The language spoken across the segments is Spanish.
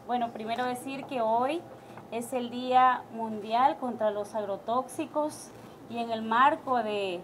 Bueno, primero decir que hoy es el Día Mundial contra los Agrotóxicos y en el marco de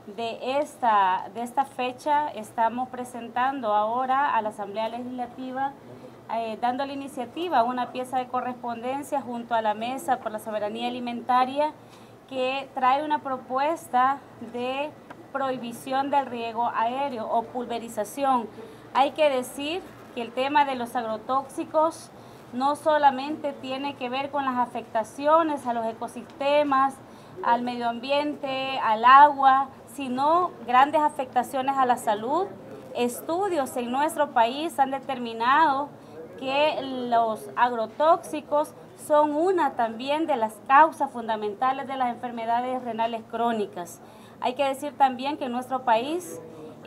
esta fecha estamos presentando ahora a la Asamblea Legislativa dando la iniciativa una pieza de correspondencia junto a la Mesa por la Soberanía Alimentaria que trae una propuesta de prohibición del riego aéreo o pulverización. Hay que decir que el tema de los agrotóxicos no solamente tiene que ver con las afectaciones a los ecosistemas, al medio ambiente, al agua, sino grandes afectaciones a la salud. Estudios en nuestro país han determinado que los agrotóxicos son una también de las causas fundamentales de las enfermedades renales crónicas. Hay que decir también que en nuestro país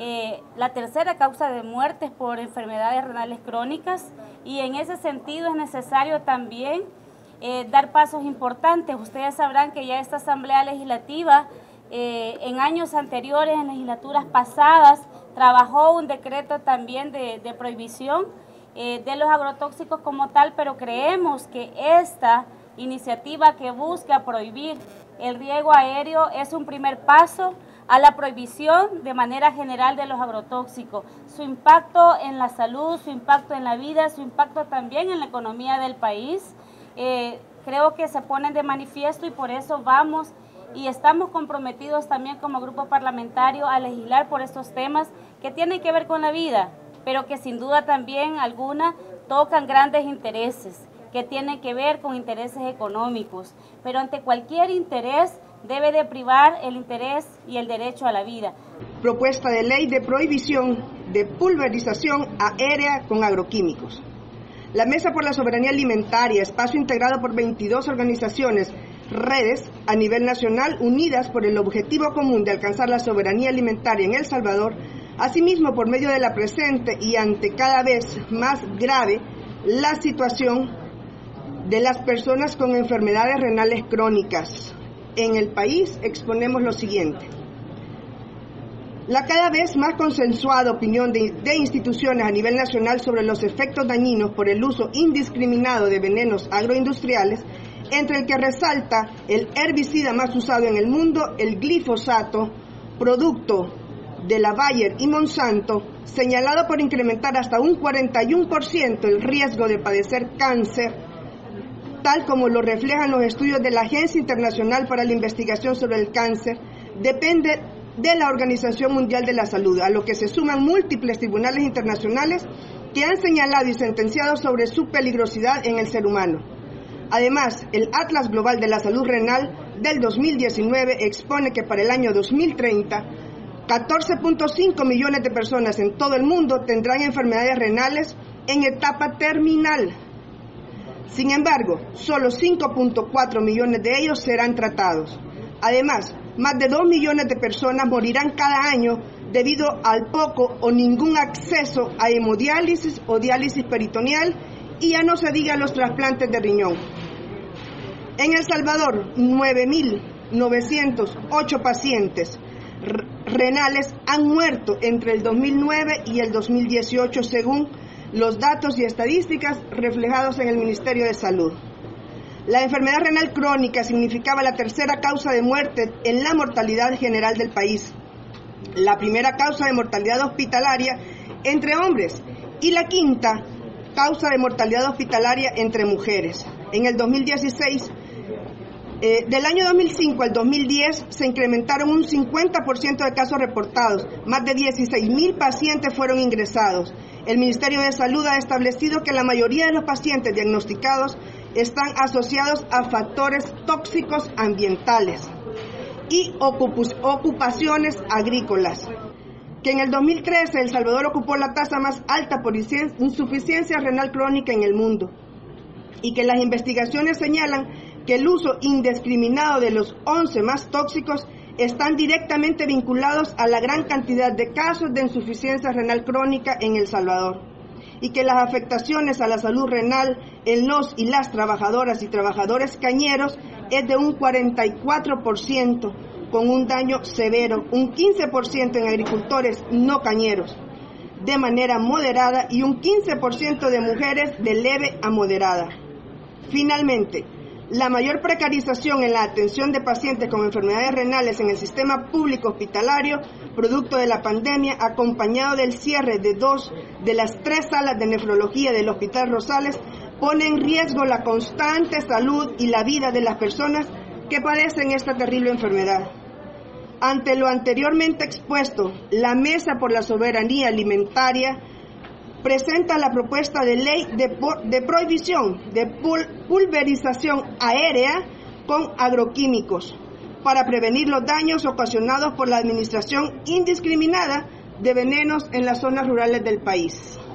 la tercera causa de muerte es por enfermedades renales crónicas y en ese sentido es necesario también dar pasos importantes. Ustedes sabrán que ya esta Asamblea Legislativa en años anteriores, en legislaturas pasadas, trabajó un decreto también de prohibición de los agrotóxicos como tal, pero creemos que esta iniciativa que busca prohibir el riego aéreo es un primer paso a la prohibición de manera general de los agrotóxicos. Su impacto en la salud, su impacto en la vida, su impacto también en la economía del país, creo que se ponen de manifiesto y por eso vamos y estamos comprometidos también como grupo parlamentario a legislar por estos temas que tienen que ver con la vida, pero que sin duda también alguna tocan grandes intereses, que tienen que ver con intereses económicos, pero ante cualquier interés debe de privar el interés y el derecho a la vida. Propuesta de ley de prohibición de pulverización aérea con agroquímicos. La Mesa por la Soberanía Alimentaria, espacio integrado por 22 organizaciones, redes a nivel nacional unidas por el objetivo común de alcanzar la soberanía alimentaria en El Salvador, asimismo por medio de la presente y ante cada vez más grave la situación de las personas con enfermedades renales crónicas. En el país exponemos lo siguiente. La cada vez más consensuada opinión de instituciones a nivel nacional sobre los efectos dañinos por el uso indiscriminado de venenos agroindustriales, entre el que resalta el herbicida más usado en el mundo, el glifosato, producto de la Bayer y Monsanto, señalado por incrementar hasta un 41% el riesgo de padecer cáncer, tal como lo reflejan los estudios de la Agencia Internacional para la Investigación sobre el Cáncer, depende de la Organización Mundial de la Salud, a lo que se suman múltiples tribunales internacionales que han señalado y sentenciado sobre su peligrosidad en el ser humano. Además, el Atlas Global de la Salud Renal del 2019 expone que para el año 2030, 14.5 millones de personas en todo el mundo tendrán enfermedades renales en etapa terminal. Sin embargo, solo 5.4 millones de ellos serán tratados. Además, más de 2 millones de personas morirán cada año debido al poco o ningún acceso a hemodiálisis o diálisis peritoneal y ya no se diga los trasplantes de riñón. En El Salvador, 9.908 pacientes renales han muerto entre el 2009 y el 2018 según los datos y estadísticas reflejados en el Ministerio de Salud. La enfermedad renal crónica significaba la tercera causa de muerte en la mortalidad general del país, la primera causa de mortalidad hospitalaria entre hombres y la quinta causa de mortalidad hospitalaria entre mujeres. En el 2016, del año 2005 al 2010 se incrementaron un 50% de casos reportados, más de 16.000 pacientes fueron ingresados. El Ministerio de Salud ha establecido que la mayoría de los pacientes diagnosticados están asociados a factores tóxicos ambientales y ocupaciones agrícolas. Que en el 2013 El Salvador ocupó la tasa más alta por insuficiencia renal crónica en el mundo y que las investigaciones señalan que el uso indiscriminado de los 11 más tóxicos están directamente vinculados a la gran cantidad de casos de insuficiencia renal crónica en El Salvador y que las afectaciones a la salud renal en los y las trabajadoras y trabajadores cañeros es de un 44%, con un daño severo, un 15% en agricultores no cañeros. de manera moderada y un 15% de mujeres de leve a moderada. Finalmente, la mayor precarización en la atención de pacientes con enfermedades renales en el sistema público hospitalario, producto de la pandemia, acompañado del cierre de 2 de las 3 salas de nefrología del Hospital Rosales, pone en riesgo la constante salud y la vida de las personas que padecen esta terrible enfermedad. Ante lo anteriormente expuesto, la Mesa por la Soberanía Alimentaria presenta la propuesta de ley de prohibición de pulverización aérea con agroquímicos para prevenir los daños ocasionados por la administración indiscriminada de venenos en las zonas rurales del país.